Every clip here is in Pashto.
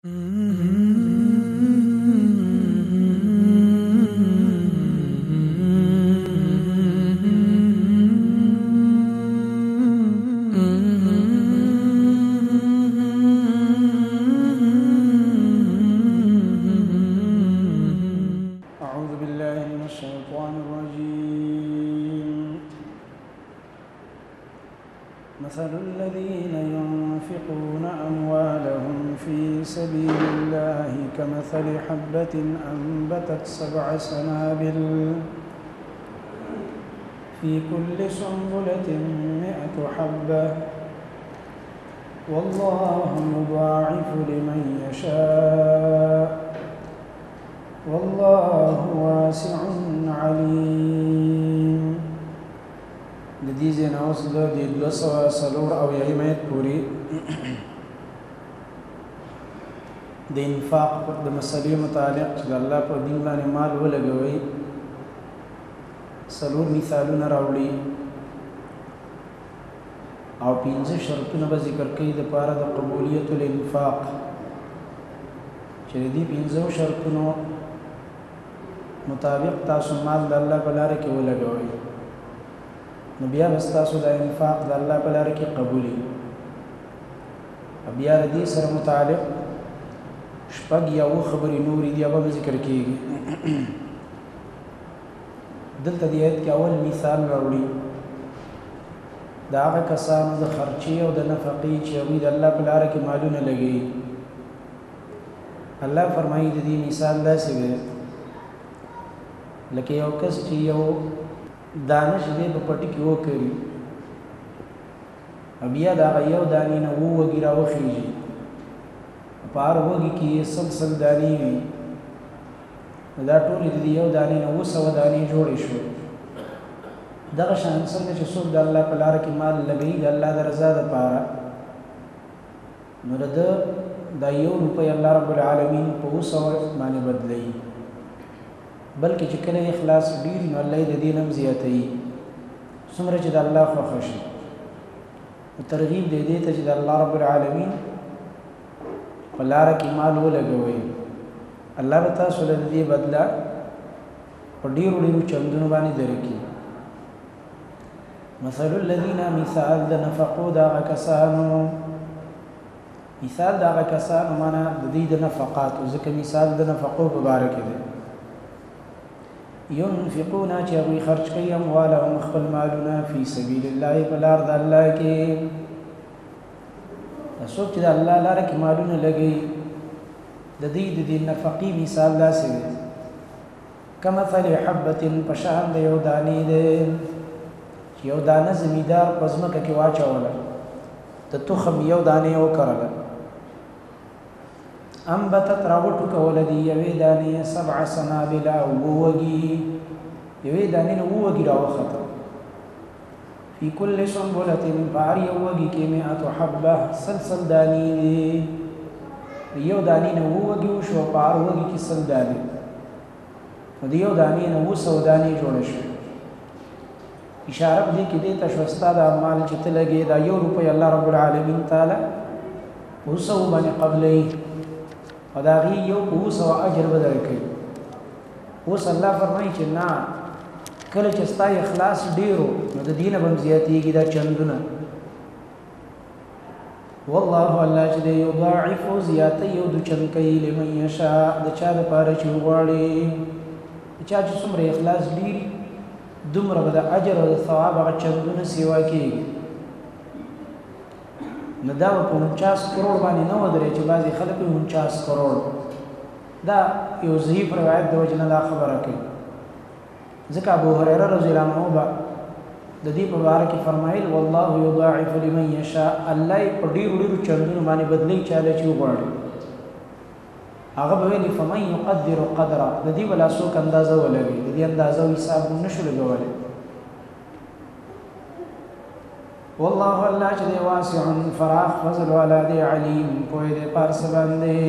أعوذ بالله من الشيطان الرجيم. مثل الذين ينفقون أموالهم في سبيل الله كمثل حبة أنبتت 7 سنابل في كل سنبلة 100 حبة والله يضاعف لمن يشاء والله واسع عليم. لدي زينا وصل دي دلسوا سلور او يهيمت پوری د انفاق د مسلې متعلق چې الله په دین باندې مال ولګوي سلور مثالونه راوړي او 15 شرطونه به ذکر کوي د پاره د قبولیت الانفاق چې دې 15 شرطونو مطابق تاسو مال د الله په لار کې ولګوئ نو بیا تاسو د انفاق د الله په لار کې قبولي. بیا د دې سره متعلق شپږ یا و خبرې نورې دی هغه ذکر کیږي. دلته د آیت کې اول مثال راوړي دا هغه کسانو د خرچې او د نفقې چې د الله په لار کې مالونه لګي. الله فرمایي د دې مثال داسې دی لکه یو کس چې یو دانش دې په پټي کې وکړي بیا دا یو دانې نه وږي راوخیږي په هر وږي کې سلسل دانې وي دا ټولې د یو دانې نه 200 دانې جوړې شوې. دغه شان څنګه چې څوک د الله په لار کې مال لګوي د الله د رضا لپاره نو دا یو روپۍ الله رب العالمین په 200 باندې بدلوي بلکې چې کله اخلاص ډیر نو الله دې دینم زیاتوي څومره چې د الله خوښ شي. ترغیب دې دې ته چې د الله رب العالمین په لار کې مال ولګوي الله به تاسو له دې بدلا په ډیرو چندونو باندې درکړي. مثل الذين مثال د نفقو دا کسانو مثال دا کسانو معنا د دې د نفقات ځکه مثال د نفقو په اړه کې دی ينفقون چې هغوی خرج کوي اموالهم خپل مالونه فی سبیل الله په لار د الله کې. څوک چې د الله لاره کې مالونه لګوي د دې نفقې مثال داسې دی کمثل حبة په شان د یو دانې دی چې یو دانه زمیندار په ځمکه کې واچوله د تخم یو دانې وکرله انبتت راوټو کوله دی یوې دانې 7 سنابل او وږي یوې دانې نه وږي راوخته فی کل سنبلة بار یو وږي کې 100 حبه سلسل دانې یو دانې نه وږي وشو بار وږي کې سل دانې د یو دانې نه 200 دانې جوړ شو. اشاره دې کې دې تاسو استاد اعمال چې تلګي دا یو روپۍ الله رب العالمین تعالی 200 باندې قبلې او دا غي یو 200 اجر بدل کوي. اوس الله فرمایي چې نه کله چې ستا اخلاص ډیرو نو د دینه بم زیاتېږي دا چندونه والله الله چې یضاعف زیاتې یو د چن کوي لمن یشاء د چا لپاره چې وغواړي چا چې څومره اخلاص ډیر دومره به د اجر او د ثواب هغه چندونه سیوا کېږي. نو دا په 49 کروڑ باندې نه ودرې چې بعضې خلک 49 کروڑ دا یو ضعیف روایت د وجې نه دا خبره کوي ځکه ابو هریره رضی الله عنه به د دې په باره کې فرمایل والله یضاعف لمن یشاء الله په ډیرو چندونو باندې بدلوي چاله چې وغواړي. هغه به ویلي فمن یقدر قدره د دې بلا څوک اندازه ولګي د دې اندازه او حساب نشو لګولی. والله الله چې دی واسع فراخ فضل والا دی علیم پوهې دی په هر څه باندې.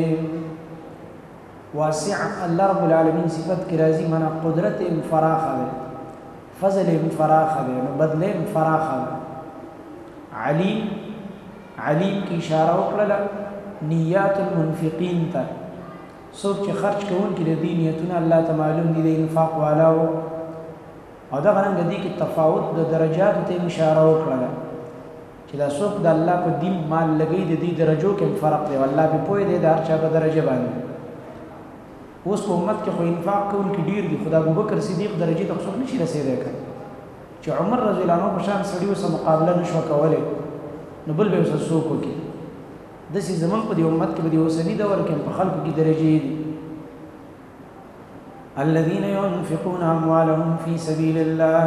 واسع الله رب العالمین صفت کې راځي معنا قدرت فراخه دی فضل فراخه دی نو بدل فراخه دی. علیم کی اشاره وکړه نیات المنفقین ته څوک چې خرج کوونکي د دې نیتونه الله ته معلوم دي د انفاق والاو او دغه رنګه دي کې تفاوت د درجاتو ته اشاره وکړله چې دا څوک د الله په دین مال لګوي د دې درجو کې فرق دی والله په پوهې دی د هر چا په درجه باندې اوس په امت کې خو انفاق کوونکي ډېر دي خو د ابوبکر صدیق درجې ته څوک نشي رسېدی که چې عمر رضی الله عنه په شان سړي ورسره مقابله نه شوه کولی نو بل به یې ورسره څوک وکړي داسې زموږ په دې امت کې په دې اوسني دور کې په خلکو کې درجې دي الذين ينفقون اموالهم في سبيل الله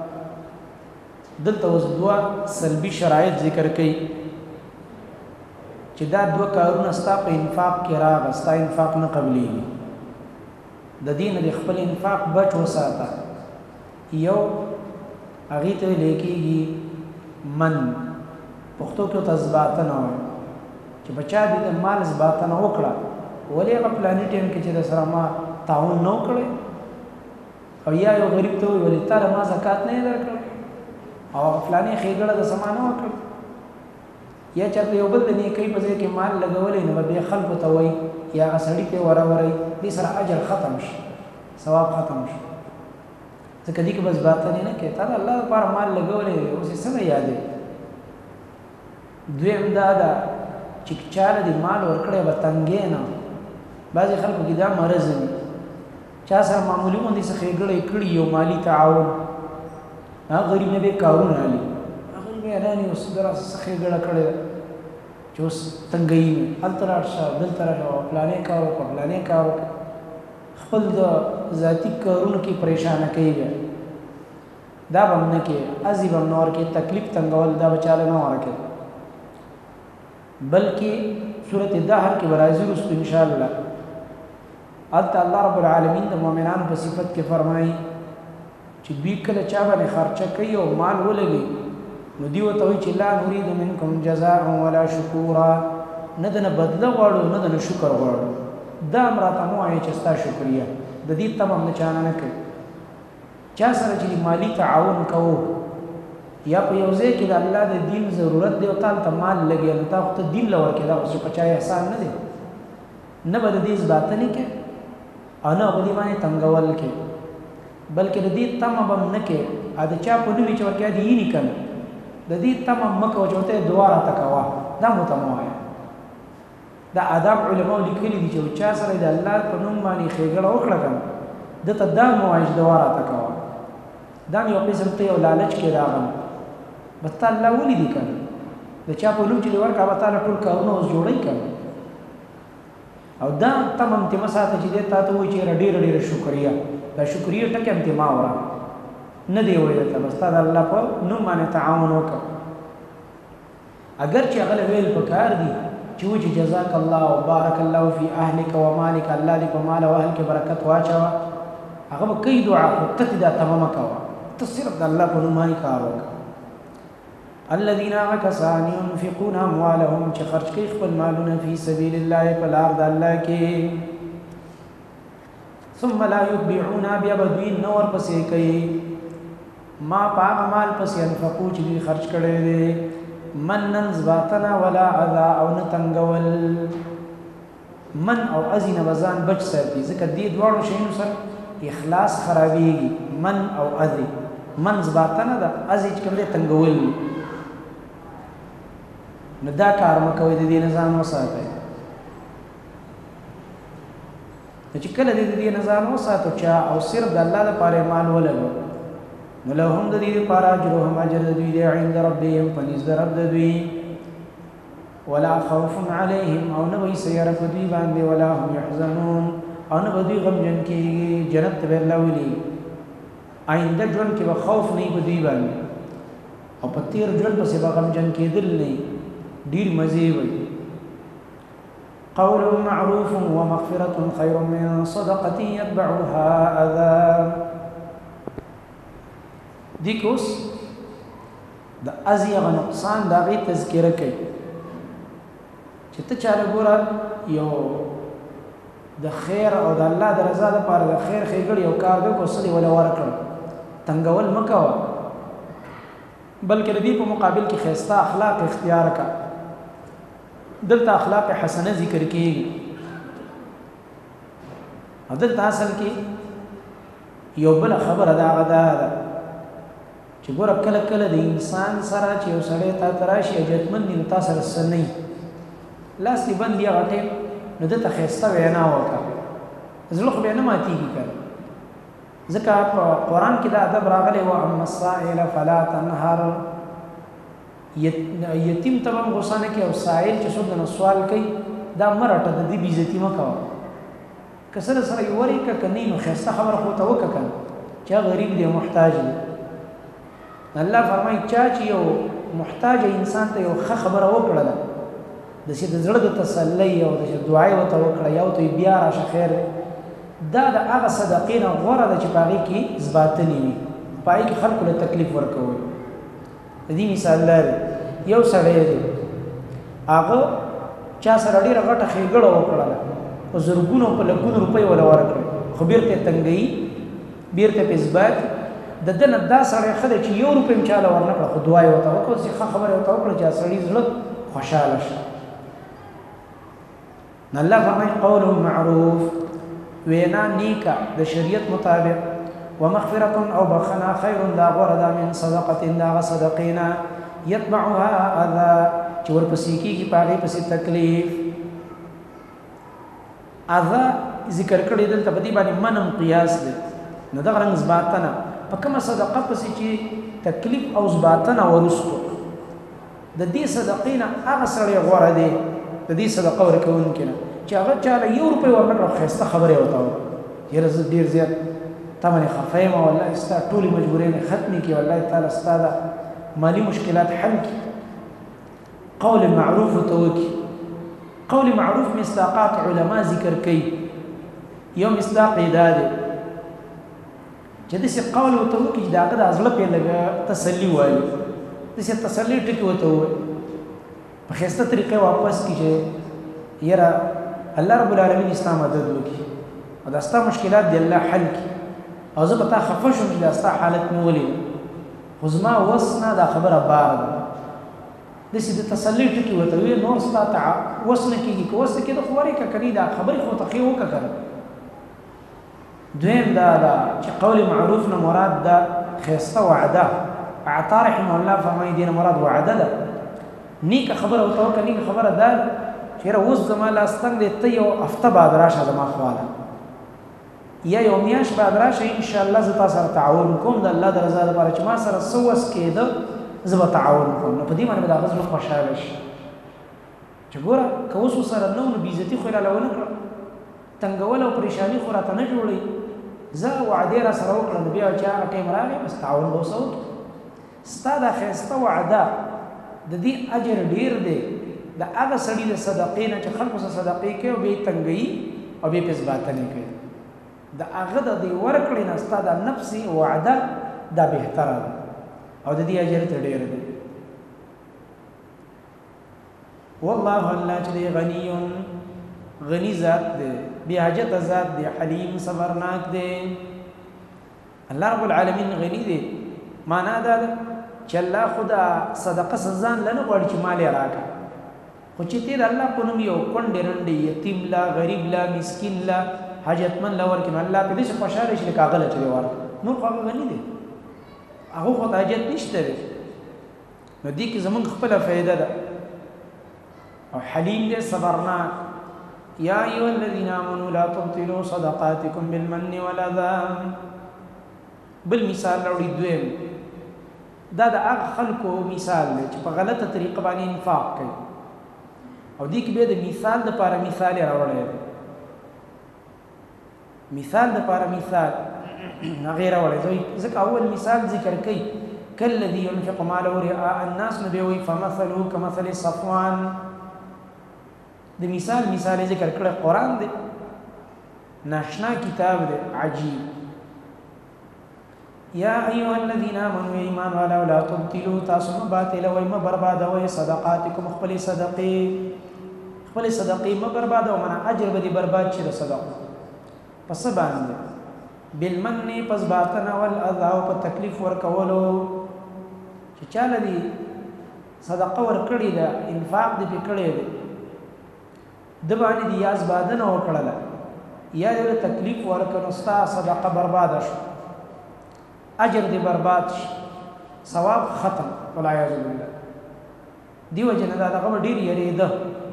دلته اوس دوه سلبي شرایط ذکر کړي چې دا دوه کارونه ستا په انفاق کې راغله ستا انفاق نه قبلېږي د دین د خپل انفاق بچ وساته یو هغې ته ویلی کېږي من پښتو کې ورته زباتنه وایي چې بچا دې د مال زباتنه وکړه ولې هغه پلاني ټایم کې چې د سره ما تعاون نه وکړی او یا یو غریب ته وایي ولې تا له ما زکات نه یې درکړی او هغه فلانې ښېګړه د سما نه وکړه یا چېرته یو بل د نیکۍ په ځای کې مال لګولی نو به بیا خلکو ته وایي یا هغه سړي ته یې وروروئ دې سره اجر ختم شي ثواب ختم شي ځکه دې کې بس باطنې نه کوې تا د الله لپاره مال لګولی دی اوس یې څنګه یادوې دویم دا ده چې چاله دې مال ورکړی به تنګې نه بعضې خلکو کې دا مرض وي چا سره معمولي غوندې څه ښېګړی کړي یو مالي تعاون هغه غریب نه به کارونه علي هغه به حیراني اوس دراسه څه ښېګړه کړې ده چې اوس تنګوي مې هلته لاړ شه دلته راشه فلانې کار وکړه فلانې کار وکړه خپل د ذاتي کارونو کې پریشانه کوي بیا دا به هم نه کوې ازي به هم نه ورکوې تکلیف تنګول دا به چاله نه ورکوې بلکې صورت دهر کې به راځي وروستو انشاءالله هلته الله رب العالمین د مؤمنانو په صفت کې فرمایي چې دوی کله چا باندې خرچه کوي او مال ولګوي نو دوی ورته وایي چې لا نريد منکم جزاء ولا شکورا نه د نه بدله غواړو نه د نه شکر غواړو دا هم راته مه وایئ چې ستا شکریه د دې تمه هم د چانه نه کوي چا سره چې مالي تعاون کوو یا په یو ځای کې د الله د دین ضرورت دی او تا هلته مال لګوي نو تا خو ته دین له ورکوې دا خو چې په چا احسان نه دی نه به د دې زباتنې کوې او نه په دې باندې تنګول کوې بلکې د دې تمه به هم نه کوې د چا په نوم چې ورکوې د یې نه که نه د دې تمه مه کوه چې ورته یې دعا راته کوه دا مو ته مه وایه دا آداب علماو لیکلي دي چې چا سره د الله په نوم باندې ښېګړه وکړه که نه ده ته دا مه وایه چې دعا راته کوه دا هم یو قسم ته یو لالچ کې راغلی بس تا الله ولیدي که نه د چا په نوم چې دې ورکړه به تا له ټول کارونه اوس جوړوي که نه او دا تمه هم تېمه ساته چې دی تا ته وایي چې یاره ډېره ډېره شکریه دا شکریه ټکې هم تېما وره نه دی وایي درته بس تا د الله په نوم باندې تعاون وکړه اگر چې هغه له ویل پکار دي چې وایي چې جزاک الله او بارک الله فی اهلک و مالک الله دې په مال او اهل کې برکت واچوه هغه به کوي دعا خو ته دا تمه مه کوه ته صرف د الله په نوم باندې کار وکړه الذين کسان ينفقون اموالهم چې خرج کوي خپل مالونه فی سبیل الله په لار د الله کې ثم لا يتبعون بیا به دوی نه ورپسې کوي ما په هغه مال پسې انفقو چې دوی خرج کړی دی منن زباتنه ولا اذى او نه تنګول من او اذی نه به ځان بچ ساتي ځکه دې دواړو شیانو سره اخلاص خرابېږي من او اذی من زباتنه ده اذی چې کوم دی تنګول نو دا کار مه کوئ د دې نه ځان وساتئ چې کله دې د دې نه ځان وساتو چا او صرف د الله دپاره یې مال ولګو نو لهم د دې دپاره اجرهم اجر د دوی دی عند ربهم په نزد رب د دوی ولا خوف علیهم او نه به یې څه یره په دوی باندې ولا هم یحزنون او نه به دوی غمجن کېږي جنت ته به الله ولي آینده ژوند کې به خوف نه وي په دوی باندې او په تېر ژوند پسې به غمجن کېدل نه وي ډېر مزې وي قول معروف ومغفرة خير من صدقة يتبعها أذى دې کې اوس د اذی هغه نقصان د هغې تذکره کوي چې ته چاله ګوره یو د خیر او د الله د رضا دپاره د خیر ښېګړې یو کار دی کو څه دې وله ورکړ تنګول مه کوه بلکې د دې په مقابل کې ښایسته اخلاق اختیار کړه دلته اخلاق حسنه ذکر کیږي دلته اصل کې یو بل خبره دا غدا ده چې ګوره کله کله د انسان سره چې یو سړی تا تراشي اجتمن دي تا سره سنې لاس دی باندې غټه نو دته خسته وینا وکړه زړه خو به نه ماتيږي کړه ځکه په قران کې دا ادب راغلی و اما السائل فلا تنهر یتیم ته هم غوسه نه کوي او سائل چې څوک نه سوال کوي دا مرټه د دې بیزتی مکوه کسر سره یوري ک کني نو خسته خبر خو ته وکړه چې غریب دی محتاج دی الله فرمایي چې یو محتاج انسان ته یو خبره وکړه د څه د زړه د تسلی او د دعای وته وکړه یو ته بیا راشه خیر دا د هغه صدقې نه غوړه د چې پاږي کې ځباتنی وي پای کې خلکو له تکلیف ورکوي د دې مثال لري یو سړی دی هغه چا سره ډیره غټه خېګړه وکړه او زرګونو په لګونو روپۍ ولا ورکړي خو بیرته تنګي بیرته په ځبات د دنه دا سړی خدای چې یو روپۍ مچاله ورنکړه خو دعای وته وکړه چې خبره وته وکړه چې سړی زړه خوشاله شي الله فرمایي قول معروف وینا نیکا د شریعت مطابق ومغفرة او بخنا خير دا غردا من صدقه دا صدقینا يتبعها اذى چې ورپسې کیږي پاره پسې تکلیف اذى ذکر کړی دلته په دې باندې منم قیاس دی نو دا رنګ ځباتنه په کومه صدقه پسې چې تکلیف او ځباتنه ورسته د دې صدقینا هغه سره غوړه دی د دې صدقه ورکون کنه چې هغه چاله یو روپۍ ورنکړه خسته خبره وته یره ز ډیر زیات تمنه خفایمه والله استا ټولي مجبورین ختمي کی والله تعالی استاد مالی مشکلات حل کی قول معروف توکي قول معروف مصداقات علما ذکر کوي یو مصداق داده چې د څه قول توکي داګه د ازله په لګه تسلی وایي د څه تسلی ټکی وته وي په خسته طریقې واپس کیږي یره الله رب العالمین اسلام مدد وکي او دا ستا مشکلات دی الله حل کی او زه به تا خفه شم چې دا ستا حالت مې ولې خو زما وس نه دا خبره بار ده داسې د تسلي ټکي ورته وي نور ستا وس نه کېږي که وس نه کېده خو ورې که کني دا خبرې خو ته ښې وکړه که دویم دا ده چې قول معروف نه مراد ده ښایسته وعده عطا رحمه الله فرمایي دې نه مراد وعده ده نیکه خبره ورته وکړه نیکه خبره ده چې یاره اوس زما لاس تنګ دی ته یو هفته بعد راشه زما خواله یا یو میاشت بعد راشه ان شاء الله زه تا سره تعاون کوم د الله د رضا لپاره چې ما سره څه وس کېده زه به تعاون کوم نو په دې باندې به د هغه زړه خوشحاله شي چې ګوره که اوس ورسره نه و نو بېعزتي خو یې راله ونه کړه تنګول او پریشاني خو راته نه جوړوي زه وعدې را سره وکړه نو بیا چې هغه ټایم راغی بس تعاون به ورسره وکړي ستا دا ښایسته وعده د دې اجر ډېر دی د هغه سړي د صدقې نه چې خلکو سره صدقې کوي او بیا یې تنګوي او بیا یې پې ځباتنې کوي د هغه د دې ورکړې نه ستا د نفسي وعده دا بهتره ده او د دې اجر ته ډېر دی والله الله چې دی غني ذات دی بې حاجته ذات دی حلیم صبرناک دی الله رب العالمین غني دی معنا دا ده چې الله خدا صدقه سزان لنه غواړي چې مال یې راکړه خو چې تیر الله په نوم یو کونډې رنډې یتیم لا غریب لا مسکین لا حاجتمن لا ورکړي الله په دې څه خوشاله شي لکه هغه له چلې ورکړي نور خو هغه غني دی هغه خو ته حاجت نشته دی نو دې کې زمونږ خپله فایده ده او حلیم دی صبرناک یا ایها الذین آمنوا لا تبطلوا صدقاتکم بالمن والاذى بل مثال راوړي دویم دا د هغه خلکو مثال دی چې په غلطه طریقه باندې انفاق کوي او دې کې بیا د مثال دپاره مثال یې راوړی دی مثال دپاره مثال هغې راوړی ځکه اول مثال ذکر کوي کالذي ينفق ماله رئاء الناس نو بیا وایي فمثله کمثل صفوان د مثال یې ذکر کړی قرآن دی ناشنا کتاب دی عجیب یا ایها الذین آمنوا ایمان والا لا تبطلوا تاسو مه باطلوئ مه بربادوئ صدقاتکم خپلې صدقې مه بربادوئ معنی اجر به دې برباد شي د صدقو په څه باندې بالمن پس باطنه والاذى او په تکلیف ورکولو چې چاله دې صدقه ورکړې ده انفاق دې پې کړی دی د باندې د یاز بادنه وکړله یا د تکلیف ورکړ ستا صدقه برباد شو اجر دی برباد شي ثواب ختم والعیاذ بالله دیو جن دا دغه ډیر یریده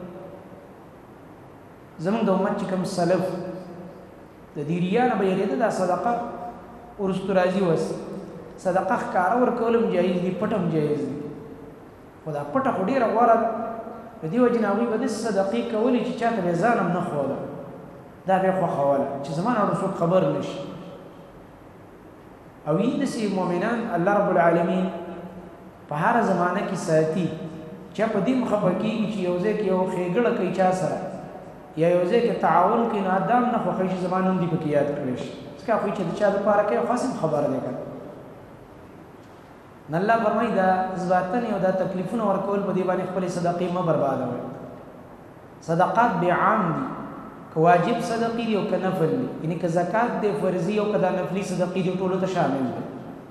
زمونږ د امت چې کوم سلف د دیریانه به یریده دا صدقه ورستو راځي وس صدقه ښکاره ورکولم جایز دي پټم جایز دي خدا پټه خو ډیره غوره دیو جن هغوی به داسې صدقې کولې چې چاته به ځان هم نه ښوده دا به یې خوښوله چې زما نه څوک خبر نه شي او یې داسې مؤمنان الله رب العالمین په هره زمانه کې ساتي چې په دې مخفه کېږي چې یو ځای کې یو ښېګړه کوي چا سره یا یو ځای کې تعاون کوي نو ادام نه خوښوي چې زما نوم دې پکې یاد کړی شي ځکه هغوی چې د چا دپاره کوي خاص هم خبره دی که نه الله فرمایي دا ذاتن او دا تکلیفونه ورکول په دې باندې خپلې صدقې مه بربادوئ صدقات بې عام دي که واجب صدقې دي او که نفل دي یعنې که زکات دی فرضي او که دا نفلي صدقې دي ټولو ته شامل دي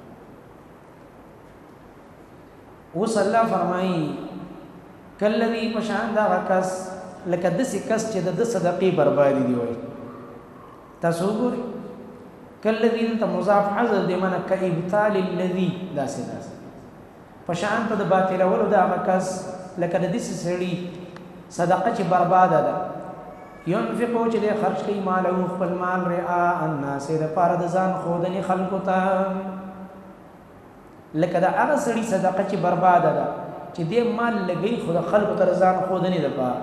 اوس الله فرمایي کالذي په شان دغه کس لکه داسې کس چې د ده صدقې بربادي دي وایي تاسو وګورئ کالذي دلته مضاف حذف دی معنی کابطال الذي داسې په شان ته د باطلولو د هغه کس لکه د داسې سړي صدقه چې برباده ده ينفقو چې دی خرج کوي ماله خپل مال رعاء الناس دپاره د ځان ښودنې خلکو ته لکه د هغه سړي صدقه چې برباده ده چې دې مال لګوي خو د خلکو ته د ځان ښودنې دپاره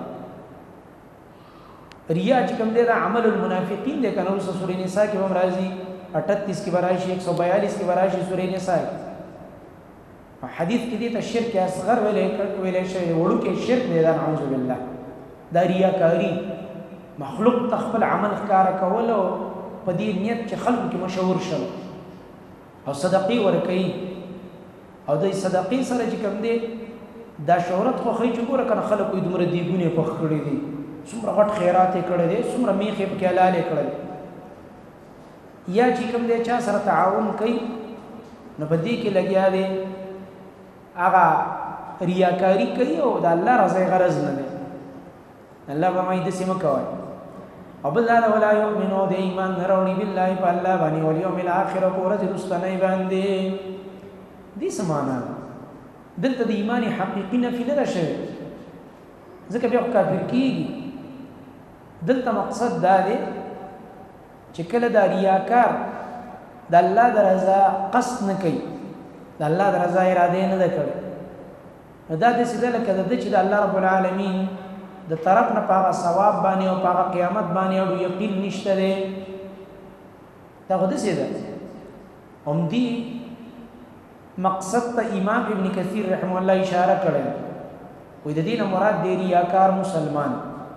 ریا چې کوم دی دا عمل المنافقین دی که نه وروسته سورې نسا کې به هم راځي 38 کې به راشي 142 کې به راشي سورې نسا کې حدیث کې دې ته شرک اصغر ویلی شوی وړوکی شرک دی دا نعوذ بالله دا ریاکاري مخلوق ته خپل عمل ښکاره کول او په دې نیت چې خلکو کې مشهور شول او صدقې ورکوي او د صدقې سره چې کوم دی دا شهرت خوښوي چې ګوره که نه خلکو یې دومره دیګونه پخ کړي دي څومره غټ خیرات یې کړی دی څومره میخ یې پکې حلال یې کړی یا چې کوم دی چا سره تعاون کوي نو په دې کې لګیا دی هغه ریاکاري کوي او د الله رضا یې غرض نه دی الله فرمایي داسې مه کوئ او بل دا ولا یؤمنو د ایمان نه راوړي بالله په الله باندې والیوم الاخر په ورځ وروستنۍ باندې دې څه معنا ده دلته د ایمان حقیقي نفي نه ده شوی ځکه بیا خو کافر کېږي دلته مقصد دا دی چې کله دا ریاکار د الله د رضا قصد نه کوي د الله د رضا اراده نه ده کړې نو دا داسې ده لکه د ده چې د الله رب العالمین د طرف نه په هغه ثواب باندې او په هغه قیامت باندې اړو یقین نشته دی دا خو داسې ده همدې مقصد ته امام ابن کثیر رحمه الله اشاره کړې وایي د دې نه مراد دی ریاکار مسلمان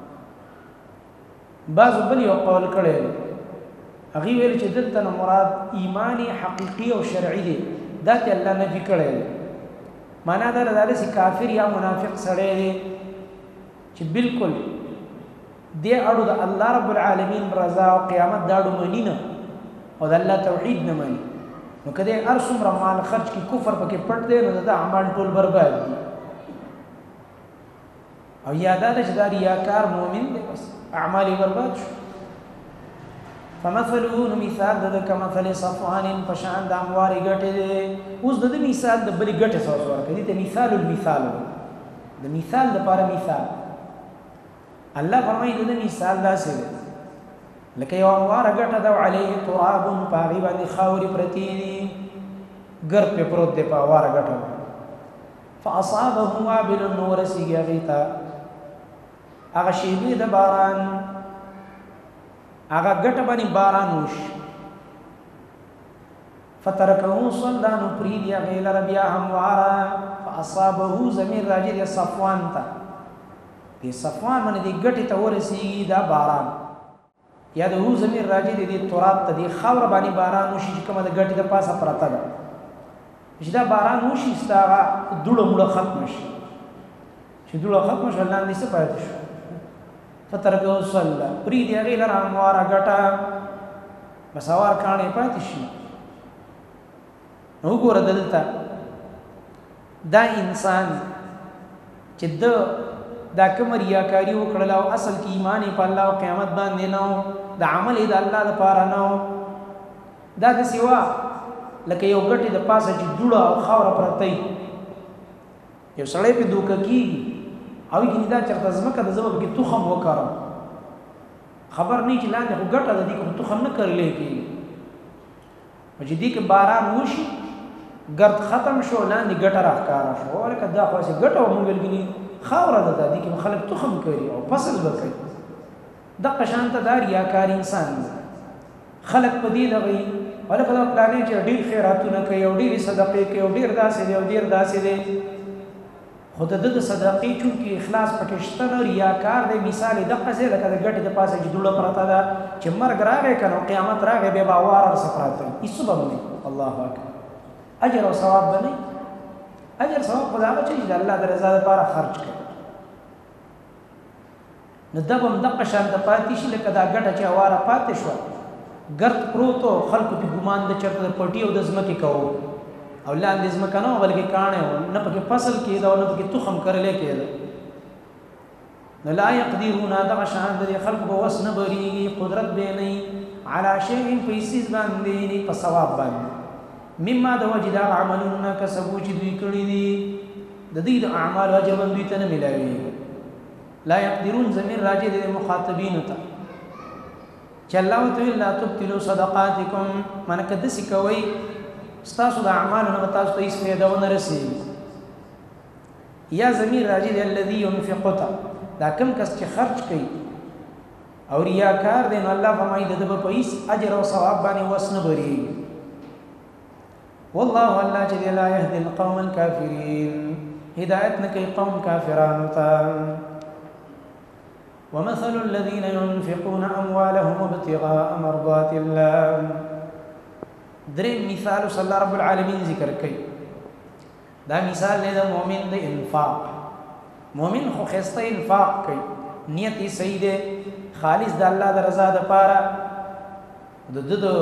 بعضو بل یو قول کړی دی هغې ویل چې دلته نه مراد ایمان حقیقي او شرعي دی دا ته الله نفي کړی دی معنا دا ده داسې کافر یا منافق سړی دی چې بالکل دې اړو د الله رب العالمین رضا او قیامت دا اړو مني نه او د الله توحید نه مني نو که دې هر څومره مال خرج کړي کفر پکې پټ دی نو د ده اعمال ټول برباد دي او یا دا ده چې دا ریاکار مؤمن دی بس اعمال یې برباد شو فمثله نو مثال د ده کمثل صفوان په شان د هموارې ګټې دی اوس د ده مثال د بلې ګټې سره ورکوي دې ته مثال المثال د مثال دپاره مثال الله فرمایي د ده مثال داسې دی لکه یو همواره ګټه ده علیه تراب په هغې باندې خاورې پرتې دي ګرد پې پروت دی په هواره ګټه فاصابه وابل نو ورسېږي هغې ته هغه شیبې د باران هغه ګټه باندې باران وشي فترکه صلدا نو پرېږدي هغې لره بیا همواره فاصابه ضمیر راجع دی صفوان ته دې صفوان باندې دې ګټې ته ورسېږي دا باران یا د هو ضمیر راجع دی دې تراب ته دې خاوره باندې باران وشي چې کومه د ګټې د پاسه پرته ده چې دا باران وشي ستا هغه دوړه موړه ختمه شي چې دوړه ختمه شوه لاندې څه پاتې شو فترکه صلدا پرېږدي هغې لره همواره ګټه بس هوار کاڼې پاتې شي نو وګوره دلته دا انسان چې ده دا کوم ریاکاری وکړل او اصل کې ایمان په الله او قیامت باندې نه د عمل د الله لپاره نه دا د سیوا لکه یو ګټه د پاسه چې جوړه او خاور پرته یو سړی په دوکه کې او کې دا چرته زمکه د زمکه کې تخم وکړم خبر نه چې لاندې خو ګټه د دې کو تخم نه کړلې کې چې دې کې باران وشي ګرد ختم شو لاندې ګټه راښکارا شو ولکه دا خو چې ګټه مونږ ویلګني خاور ده دې کې خلک تخم کوي او فصل وکړي د قشانته دا ریاکار انسان خلق په دې لغوي ولکه دا پلانې چې ډېر خیراتونه کوي او ډېر صدقې کوي او ډېر داسې دی او ډېر داسې دی خو د صدقې چونکې اخلاص پکې شته نه ریاکار دی مثال دغه ځای لکه د ګټې د پاسه چې دوړه پرته ده چې مرګ راغی که نو قیامت راغی بیا به وار ورسه پراته وي هېڅ به نه الله اکبر اجر او ثواب به نه اجر ثواب خو د هغه چې د الله د رضا لپاره خرج کوي نو دا به هم دغه شانته پاتې شي لکه دا ګټه چې هواره پاتې شوه ګرد پروت و خلکو پې ګمان د چېرته د پټي او د ځمکې کوو او لاندې ځمکه نه وه بلکې کاڼې وه نه پکې فصل کېده او نه پکې تخم کرلی کېده نو لا یقدرون دغه شان د دې خلکو به وس نه برېږي قدرت به یې نه علی شیء په هېڅ باندې په ثواب باندې مما د وجې د هغه عملونو نه کسبو چې دوی کړي دي د دوی د اعمالو اجر به دوی ته نه میلاوېږي لا یقدرون ضمیر راجع دی مخاطبینو ته چې الله ورته ویل لا تبطلوا صدقاتکم معنی که داسې کوئ ستاسو د اعمالو نه به تاسو ته هېڅ فایده ونه رسېږي یا ضمیر راجع دی الذي ينفق ته دا کوم کس چې خرج کوي او ریاکار دی نو الله فرمایي د ده به په هېڅ اجر او ثواب باندې وس نه برېږي والله الله چې دی لا یهدي القوم الکافرین هدایت نه کوي قوم کافرانو ته ومثل الذين ينفقون أموالهم ابتغاء مرضات الله درې مثال صلی الله رب العالمین ذکر کوي دا مثال دی د مؤمن د انفاق مؤمن خو ښایسته انفاق کوي نیت یې صحیح دی خالص د الله د رضا دپاره د ده د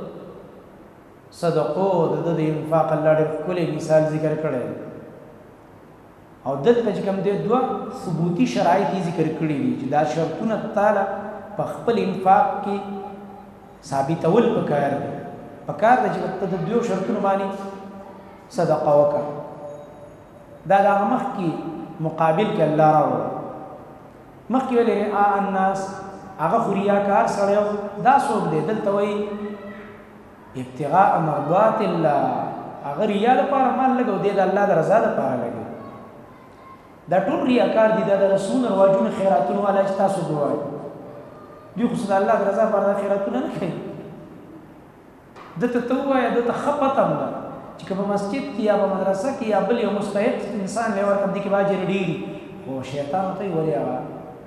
صدقو د ده د انفاق الله ډېر ښکلی مثال ذکر کړی او دلته چې کوم دی دوه ثبوتي شرایط یې ذکر کړي دي چې دا شرطونه تاله په خپل انفاق کې ثابتول پکار دی پکار دی چې ته د دوو شرطونو باندې صدقه وکړه دا د هغه مخکې مقابل کې الله راوړه مخکې ویلې الناس هغه خو ریاکار سړی دا څوک دی دلته وایي ابتغاء مرضات الله هغه ریا لپاره مال لګو دی د الله د رضا لپاره لګي دا ټول ریاکار دي دا د رسول رواجونه خیراتونه والا چې تاسو ګوایي دوی خو د الله د رضا لپاره خیراتونه نه کوي دته ته ووایه دته ښه پته ده چې که په مسجد کې یا په مدرسه کې یا بل یو مستحق انسان لی ورکړم دې کې به اجر ډېري خو شیطان ورته وایي ولې هغه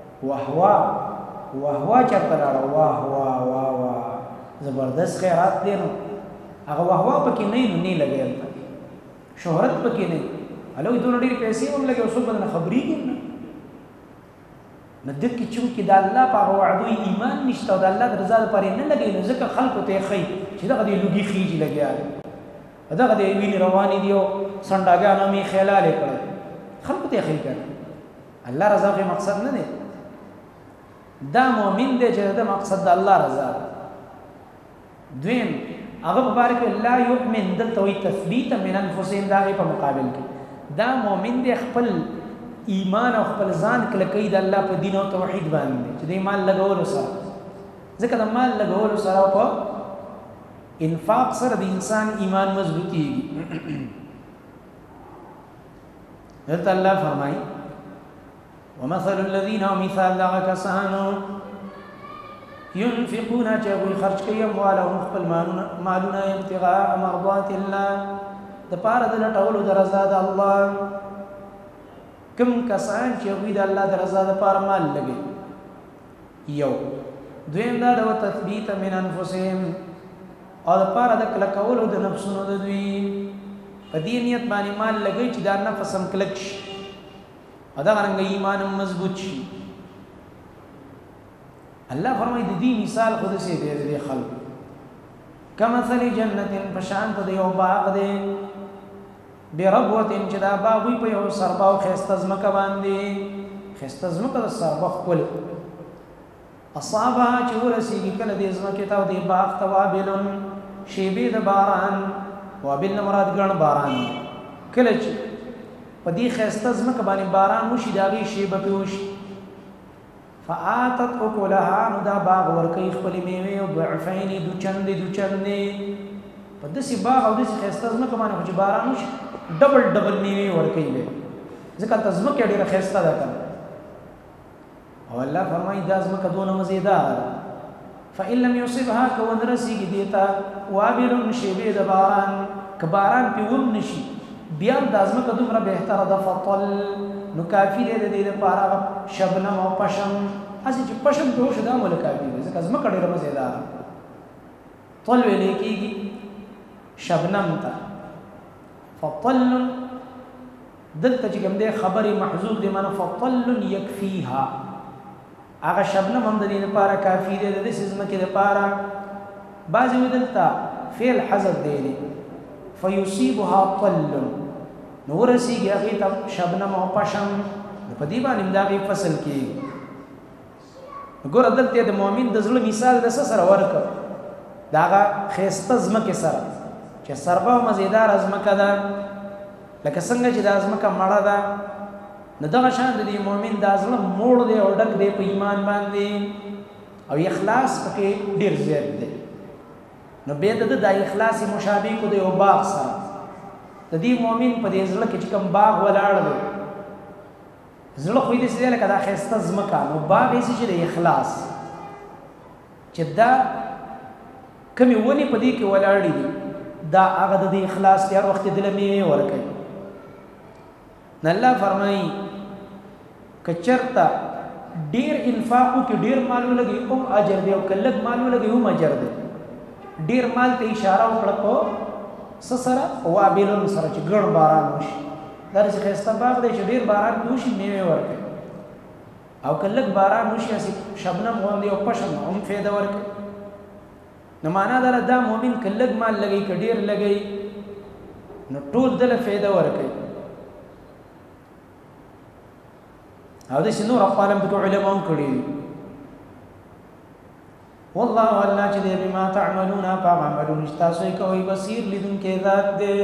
وهوا چېرته لاړه واه زبردست خیرات دی نو هغه وهوا پکې نه وي نو نه لګي هلته شهرت پکې نه وي هلوی دونه ډېرې پیسې هم لګي او څوک به نه خبرېږي نه نو دې کې چونکې د الله په هغه وعدو ایمان نشته او د الله د رضا لپاره یې نه لګوي نو ځکه خلکو ته یې ښایي چې دغه دې لوګي خېجي لګیا دی دغه دې وینې روانې دي او سنډاګانو مې خیلالې کړی خلکو ته یې ښایي که الله رضا خو مقصد نه دی دا مؤمن دی چې د مقصد د الله رضا دویم هغه په باره کې لا یؤمن دلته وایي تثبیتا من انفسهم د هغې په مقابل کې دا مؤمن دی خپل ایمان او خپل ځان کلکوي د الله په دین او توحید باندې چې د مال لګولو سره ځکه د مال لګولو سره په انفاق سره د انسان ایمان مضبوطیږي دلته الله فرمایي ومثل الذين مثال دغه کسانو ينفقون چې هغوی خرج کوي اموالهم خپل مالونه ابتغاء مرضات الله د پاره د لټولو د رضا د الله کوم کسان چې هغوی د الله د رضا دپاره مال لګوي یو دویم دا د تثبیت من انفسهم او دپاره د کلکولو د نفسونو د دوی په دې نیت باندې مال لګوي چې دا نفس هم کلک شي او دغرنګه ایمان هم مضبوط شي الله فرمایي د دې مثال خو داسې دی د دې خلکو کمثل جنت په شانته د یو باغ دی بربوة چې دا باغ وي په یو سربا او ښایسته ځمکه باندې خسته ځمکه د سربه ښکلې اصابها چې ورسېږي کله دې ځمکې ته او دې باغ ته وابل شیبې د باران وابل نه مراد ګڼ باران کله چې په دې ښایسته ځمکه باندې باران وشي د هغې شیبه پرې وشي فآتت اکلها نو دا باغ ورکوي خپلې میوې او ضعفین دوچندې په داسې باغ او داسې ښایسته ځمکه باندې خو چې باران وشي ډبل میوې ورکوي دی ځکه هلته ځمکه ډېره ښایسته ده که او الله فرمایي دا ځمکه دونه مزیداره ده فإن لم يصبها که ونه رسېږي دې ته وابل شیبې د باران که باران پرې ونشي بیا هم دا ځمکه دومره بهتره ده فطل نو کافي دی د دې دپاره شبنم او پشم هسې چې پشم پرې وشي دا هم ولې کافي دی ځکه ځمکه ډېره مزیداره طل ویلی کېږي شبنم ته فطل دلته چې کوم دی خبرې محذوف دی معنی فطل یکفیها هغه شبنم هم د دې لپاره کافي دی د داسې ځمکې لپاره بعضې وایي دلته فعل حذف دی فیصیبها طل نو ورسېږي هغې ته شبنم او پشم نو په دې باندې هم د هغې فصل کېږي ګوره دلته د مؤمن د زړه مثال د څه سره ورکړ د هغه ښایسته ځمکې سره چې سربه او مزیداره ځمکه ده لکه څنګه چې دا ځمکه مړه ده نو دغه شان د دې مؤمن دا زړه موړ دی او ډک دی په ایمان باندې او اخلاص پکې ډېر زیات دی نو بیا د دا اخلاص مشابه کو دی او باغ سره د دې مؤمن په دې زړه کې چې کوم باغ ولاړ دی زړه خو یې داسې دی لکه دا ښایسته ځمکه نو باغ یې چې د اخلاص چې دا کمې ونې په دې کې ولاړې دي دا هغه د دې اخلاص دی هر وخت یې دله میوې ورکوي نو الله فرمایي که چېرته ډېر انفاق وکړي ډېر مال ولګي هم اجر دی او که لږ مال ولګي هم اجر دی ډېر مال ته اشاره وکړه په څه سره وابلون سره چې ګڼ باران وشي دا داسې ښایسته باغ دی چې ډېر باران پرې وشي میوې ورکوي او که لږ باران وشي هسې شبنم غوندې او پشم هم فایده ورکوي نو معنا دا دا مؤمن که لږ مال لګوي که ډېر لګوي نو ټول دله فایده ورکوي او داسې نور اقوال هم پکې علما هم کړي دي والله الله چې دی بما تعملون په عملونو چې تاسو یې کوئ بصیر لیدونکی ذات دی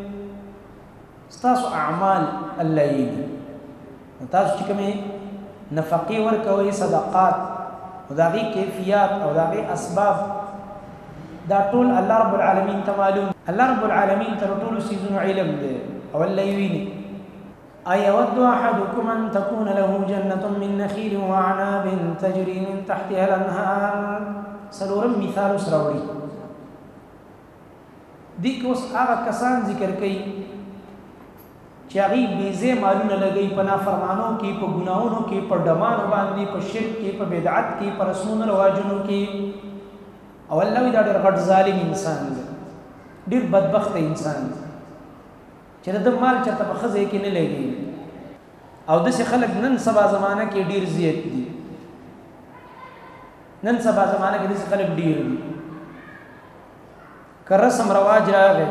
ستاسو اعمال الله یېږي نو تاسو چې کومې نفقې ورکوئ صدقات او د هغې کیفیات او د هغې اسباب دا ټول الله رب العالمین ته معلوم الله رب العالمین تر ټولو څیزونو علم دی او الله یې ویني أيود أحدكم أن تكون له جنة من نخيل وأعناب تجري من تحتها الأنهار سلورم مثال سراوړي دې کې اوس هغه کسان ذکر کوي چې هغې بېځای مالونه لګوي په نافرمانو کې په ګناهونو کې په ډمانو باندې په شرک کې په بدعت کې په رسمونو رواجونو کې او الله وایي دا ډېر غټ ظالم انسان دی ډېر بدبخته انسان دی چې د مال چېرته په ښه ځای کې نه لګي او داسې خلک نن سبا زمانه کې ډېر زیات دي نن سبا زمانه کې داسې خلک ډېر دي که رسم رواج راغی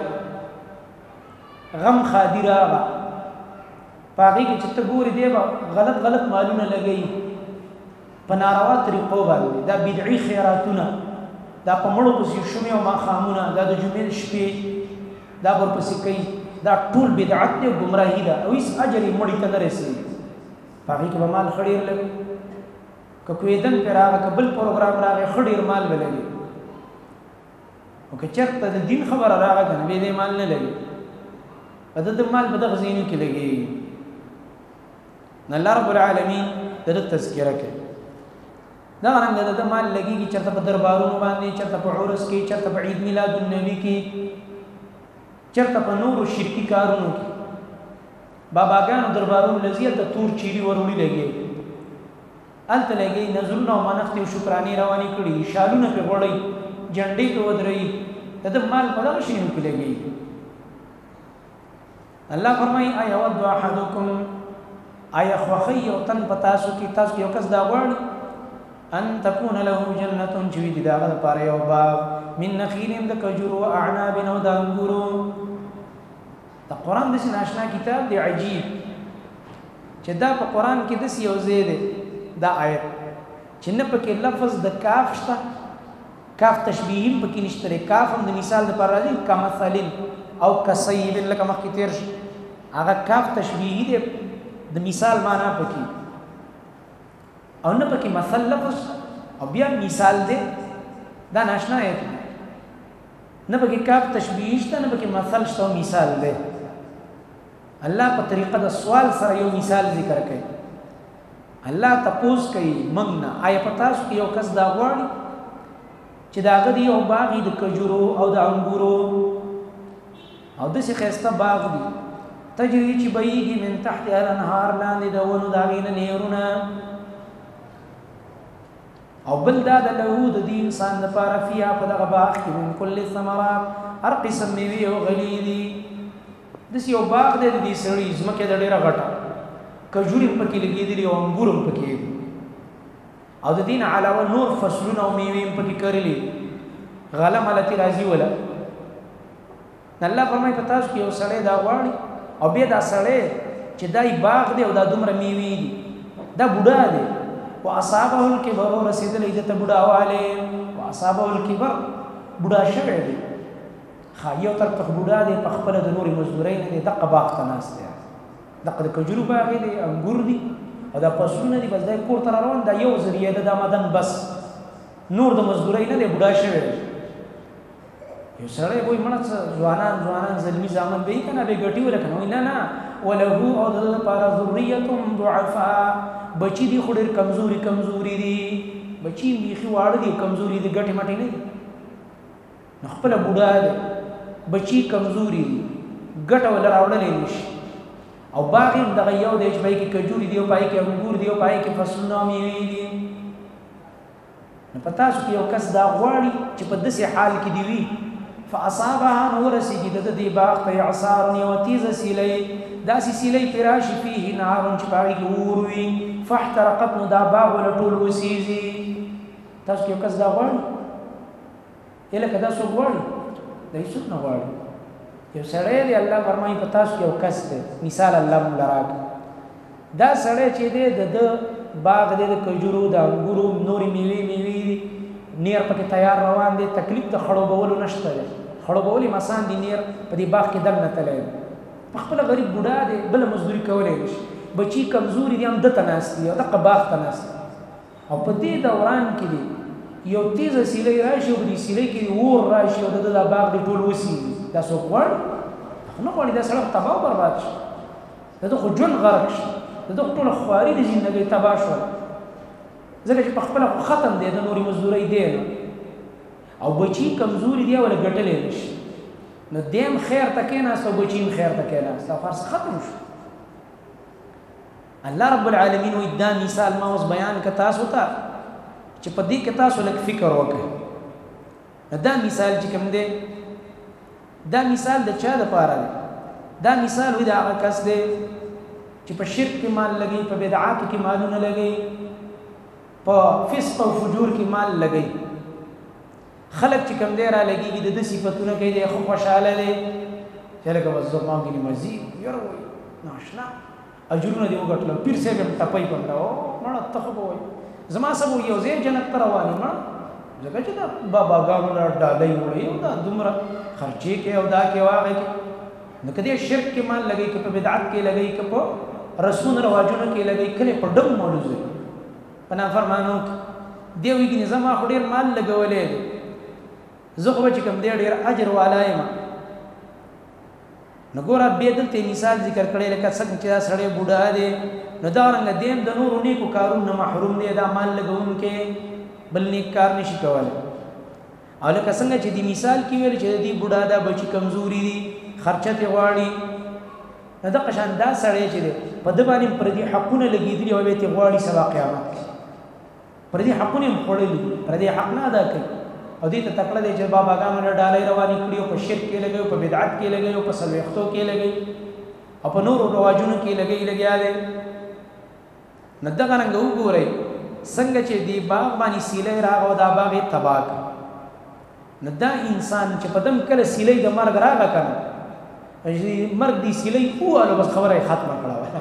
غم خادي راغی په هغې کې چې ته ګورې دی به غلط مالونه لګوي په ناروا طریقو باندې دا بدعي خیراتونه دا په مړو پسې شومې او ماښامونه دا د جمعې شپې دا ورپسې کوي دا ټول بدعت دی او ګمراهي ده او هېڅ اجر یې مړي ته نه رسېږي په هغې کې به مال ښه ډېر لګي که کویدن پرې راغی که بل پروګرام راغی ښه ډېر مال به لګي او که چېرته د دین خبره راغی که نه بیا دې مال نه لګي په د مال به دغه ځایونو کې لګېږي نو الله رب العالمین د ده تذکره کوي دغه رنګه د ده مال لګېږي چېرته په دربارونو باندې چېرته په عرس کې چېرته په عید میلاد النبي کې چېرته په نورو شرکي کارونو کې باباګانو دربارونو له زیاته تور چیري وروړي لګېږي هلته لګېږي نظرونه او منښتې او شکرانې روانې کړي شالونه پرې غوړوي جنډې پرې ودروي د ده مال په دغه شیانو کې لګېږي الله فرمایي ایود احدکم آیا خوښوي یو تن په تاسو کې یو کس دا غواړي ان تكون له جنة چې وي د هغه دپاره یو باغ من نخیل د کجورو و اعناب او د انګورو د قرآن داسې ناشنا کتاب دی عجیب چې دا په قران کې د یو ځای دی دا آیت چې نه پکې لفظ د کاف شته کاف تشبیه پکې نشته کاف هم د مثال د پر راځي کمثل او کصیب لکه مخکې تیر شي هغه کاف تشبیه دی د مثال معنا پکې او نه پکې مثل لفظ او بیا مثال دی دا ناشنا آیت نه پکې کاف تشبیه شته نه پکې مثل شته او مثال دی الله په طریقه د سوال سره یو مثال ذکر کوي الله تپوس کوي مننا آیا پتا شو یو کس دا غواړي چې دا غدي یو باغ د کجورو او د انګورو او د څه خسته باغ دی تجري چې بيږي من تحت الانهار لاندې د ونو داغینه نهرونه او بل دا د له د دې انسان لپاره فيها په دغه باغ کې من كل ثمرات هر قسم میوه او غليدي د یو باغ د دې سړی زمکه د ډیره غټه کجوري پکې لګېدلې او انګور پکې او د دین علاوه نور فصلونه او میوه پکې کړلې غله ملتی راځي ولا الله فرمای پتا چې یو سړی دا غواړي او بیا دا سړی چې دای باغ دی او دا دومره میوه دي دا بوډا دی واصابه الكبر رسیدلې د ته بوډاواله واصابه الكبر بوډا شوی دی خایو تر په بوډا دی په خپل د نوري مزدورین دی دغه باغ ته ناس دی دغه د کجورو باغ دی انګور دی او دا پسونه دی بس دا کور تر روان دا یو ذریعہ د آمدن بس نور د مزدورین دی بوډا شوی یو سره وای مړه ځوانان زلمی ځامن به کنه به ګټي ورکنه نه نه ولهو او د لپاره ذریه ضعفاء بچی دی خډر کمزوري دي بچی میخي واړه دي کمزوري دي ګټه مټي نه خپل بوډا دی بچی کمزوري دي ګټه ول راوړلې نشي او باغ دغه یو د اچ پای کې کجوري دی او پای کې انګور دی او پای کې فصلونه میوه دي نو پتا شو یو کس دا غواړي چې په داسې حال کې دی وي فاصابها نور سجد د دې باغ په اعصار یو تیز سیلې داسې سیلې فراشي فيه نار چې پای کې اور وي فاحترقت نو دا باغ ول ټول وسیزي تاسو یو کس دا غواړي اله کدا سو غواړي د هیڅ نه غواړي یو سړی دی الله فرمایي پتا شو یو کس دی مثال الله ملراک دا سړی چې دی د باغ دی د کجورو د انګورو نوري میوه نیر پکې تیار روان دي تکلیف د خړو بولو نشته دی خړو بولي مسان دي نیر په دې باغ کې دم نه تلای په خپل غریب بوډا دی بل مزدوري کولای نشي بچي کمزوري دي هم د تناستي او د باغ تناستي او په دې دوران کې دی یو تیز سیلې راشي او دې سیلې کې اور راشي او د باغ د ټول وسی دا څوک وړ نو وړي دا سره تباہ برباد شي دا خو جون غرق شي دا ټول خواري د ژوندۍ تباہ شو ځکه چې په خپل ختم دی د نوري مزدوري دی او بچی کمزوري دی ولا ګټلې نشي نو دیم خیر تکې نه سو بچیم خیر تکې نه سفر ختم شو الله رب العالمین و ادان مثال ما اوس بیان ک تاسو ته چې په دې کې تاسو لږ فکر وکړئ دا مثال چې کوم دی دا مثال د چا لپاره دی دا مثال وي دا هغه کس دی چې په شرک کې مال لګي په بدعات کې مالونه لګي په فسق او فجور کې مال لګي خلق چې کوم دی را لګيږي د صفاتونو کې دی خو خوشاله دی چې لکه وزما کې مزید یو ناشنا اجرونه دی وګټل پیر سه هم تپای پنداو مړه تخبو وي زما سبو یو ځای جنت ته رواني ما ځکه چې دا بابا ګانو را ډالۍ وړي دا دومره خرچې کې او دا کې واغې کې نو کدی شرک کې مال لګي کې په بدعت کې لګي کې په رسول رواجونو کې لګي کله په ډم مولوي پنا فرمانو دیوی کې نظام خډیر مال لګولې زه خو چې کوم ډیر اجر والایم نو ګوره به دلته مثال ذکر کړی لکه څنګه چې دا سړی بوډا دی نو دا رنګ دیم د نور نیکو کارونو محروم دی دا مال لګون کې بل نیک کار نشي کولای او لکه څنګه چې دی مثال کې ویل چې دی بوډا دا بچی کمزوري دي خرچه ته غواړي نو دا قشان دا سړی چې په د باندې پر دې حقونه لګیدلی او به ته غواړي سبا قیامت پر دې حقونه خورلې پر دې حق نه ادا کوي او دې ته تکړه دي چې بابا ګانو له ډالۍ رواني کړی او په شرک کې لګي او په بدعت کې لګي او په سلوختو کې لګي او په نور رواجونو کې لګیا دي نه دا څنګه وګورئ څنګه چې دی باغ باندې سیلې راغو دا باغ تباک نه دا انسان چې په دم کله سیلې د مرګ راغی کنه چې مرګ دی سیلې پوهه بس خبره ختمه کړه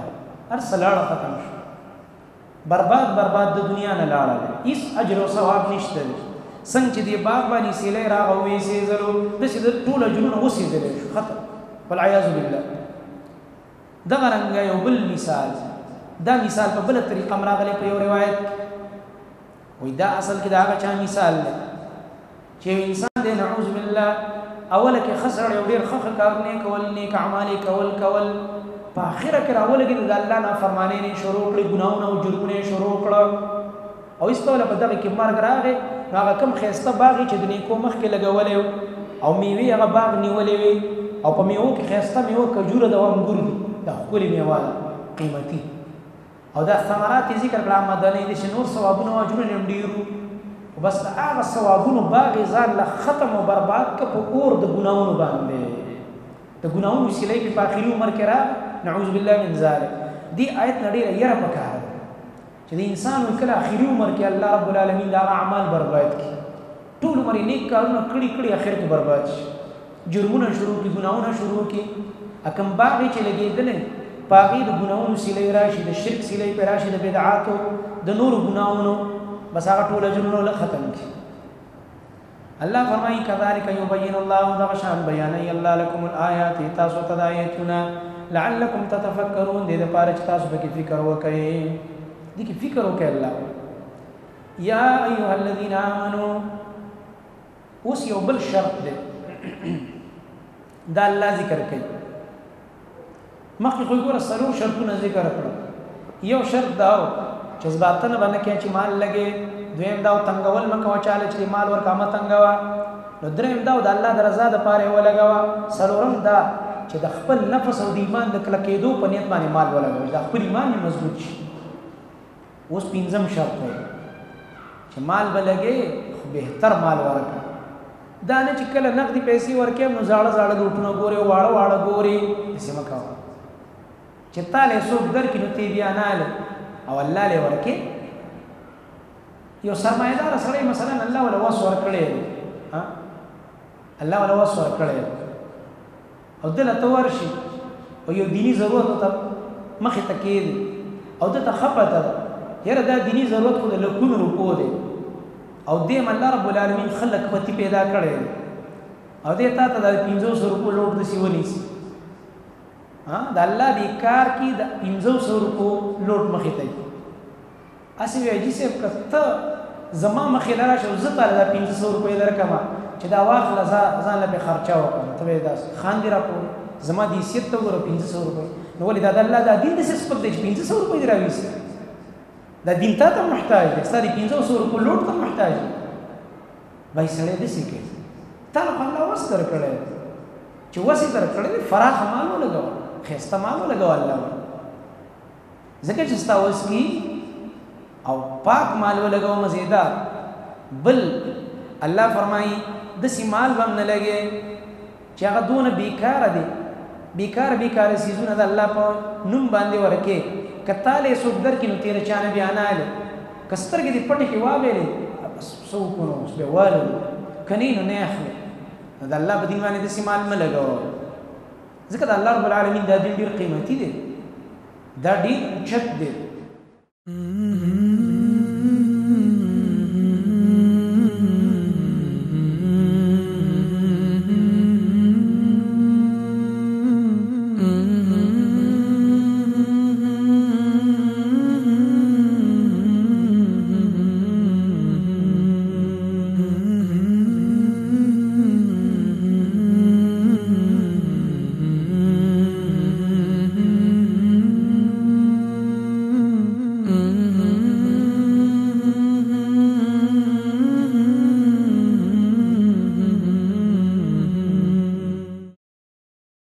هر څه لاړه ختم شو برباد د دنیا نه لاړه هیڅ اجر او ثواب نشته څنګه چې دی باغ باندې سیلې راغوي سیزلو داسې د ټول جنون وسیدل شو ختم والعیاذ بالله دغه رنګ یو بل مثال دا مثال په بل طریقه راغلی په یو روایت وای دا اصل کې دا هغه چا مثال دی چې انسان دی نعوذ بالله اوله کې خسر یو ډیر ښه کارونه کول نیک اعمال کول په اخره کې راولګي د الله نافرمانی نه شروع کړي ګناونه او جرمونه شروع کړه او ایستوله په دغه کې مرګ راغی هغه کم خیسته باغ چې د نیکو مخ کې لګولې او میوه هغه باغ نیولې وي او په میوه کې خیسته میوه کجوره د انګور دي د خولي میوه قیمتي او دا ثمرات ذکر کړه مدني دي چې نور ثوابونه او اجرونه ډیرو بس هغه ثوابونه باغ ځان له ختم او برباد ک په اور د ګناونو باندې د ګناونو سلی په اخري عمر کې را نعوذ بالله من ذلك دی آیت نړۍ یره پکاره چې د انسان کله اخري عمر کې الله رب العالمین دا اعمال برباد کړي ټول عمر نیک کارونه کړي اخر کې برباد شي جرمونه شروع کی ګناونه شروع کی اکم باغ چې لګیدل باغی د ګناونو سلی راشي د شرک سلی پر راشي د بدعاتو د نور ګناونو بس هغه ټول جنونو له ختم کی الله فرمایي کذالک یبین الله ذغشان بیان الله لكم الآیات تاسو تدایتنا لعلکم تتفکرون دې لپاره چې تاسو به فکر وکړئ دې کې فکر وکړئ الله یا ایها الذین آمنوا اوس یو بل شرط دی دا الله ذکر کوي مخکې خو ګوره څلور شرطونه ذکر کړل یو شرط دا جذباتونه باندې کې چې مال لګي دویم دا تنگول مکو چاله چې مال ورکا ما تنگوا نو دریم دا د الله درزا د پاره ولګوا سلورم دا چې د خپل نفس او د ایمان د کلکېدو په نیت باندې مال ولګوي دا خپل ایمان مضبوط شي اوس پنځم شرط دی چې مال بلګي خو بهتر مال ورکا دا نه چې کله نقدي پیسې ورکې نو زاړه لوټونه ګوري واړه ګوري سم کاوه چې تاله څوک درکې نو تی بیا نه او الله له ورکه یو سرمایدار سره مثلا الله ولا وسور کړي ها الله ولا وسور کړي او دلته تورشي او یو دینی ضرورت ته مخه تکید او د تخبط یره دا دینی ضرورت خو د لکونو روپو دی او دې الله رب العالمین خلق پتی پیدا کړي او دې تا ته د 500 روپو لوټ د سیونی ها د الله دی کار کی د 500 روپو لوټ مخه ته اسی ویجی سے کته زما مخه لرا شو زته د 500 روپے درکما چې دا واخل ځان له خرچه وکړه ته دا خان دی را کو زما دي سیت ته ور 500 روپے نو ولې دا د الله د دین د سپک د 500 روپے دراويسه دا دین ته محتاج دی ستاسو 500 روپے لوټ ته محتاج دی وای سره دې سکه تعالی الله واس کړل چې وسی تر کړل فراخ مالو لګاو خسته مالو لګاو الله ځکه چې تاسو کی او پاک مال ولګاو مزیدار بل الله فرمایي د سیمال بم نه لګي چې هغه دون بیکار دي بیکار سيزونه د الله په نوم باندې ورکه کتاله سودر کې نو تیر چانه بیان آله کستر کې دې پټي کې وابلې سو کو نو به والو کني نه اخلي د الله په دین باندې د سیمال ملګاو ځکه د الله رب العالمین د دین ډیر قیمتي دی دا ډیر چت دی